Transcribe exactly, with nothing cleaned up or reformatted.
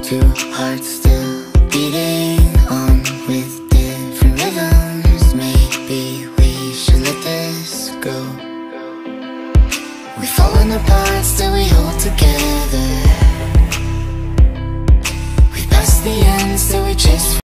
Two hearts still beating on with different rhythms. Maybe we should let this go. We've fallen apart, still we hold together. We've passed the end, still we chase